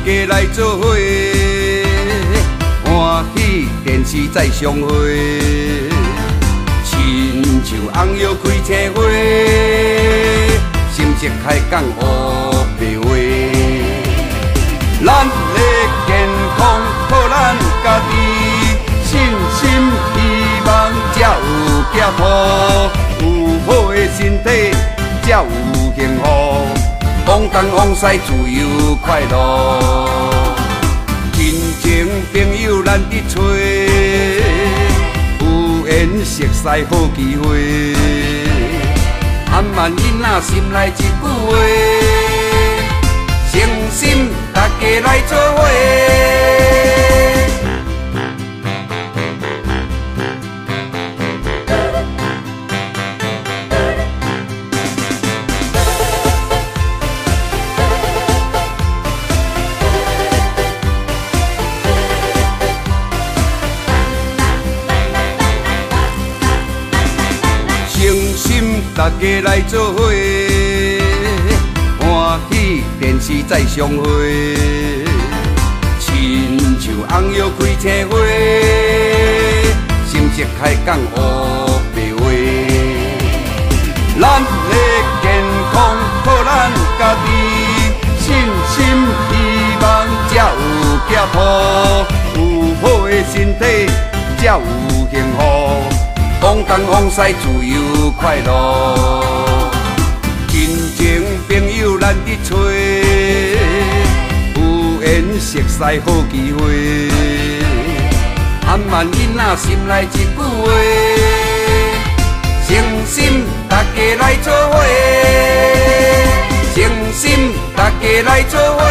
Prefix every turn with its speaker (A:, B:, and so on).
A: 家来做伙，欢喜电视再相会，亲像红药开车花，心色开讲乌白话。咱的健康靠咱家己，信心希望才有寄托，有好的身体才有幸福。往东往西自由快乐，亲情朋友咱伫找，有缘熟识好机会。暗慢囡仔心内一句话，诚心大家来做伙。诚心大家来做伙，欢喜电视再相会，亲像红药开车花，心色开讲乌白话。咱的健康靠咱家己，信心希望才有寄托，有好的身体才有幸福。往东往西自由快乐，亲情朋友咱伫找，有缘熟识好机会。暗慢囡仔心内一句话，诚心大家来做伙，诚心大家来做伙。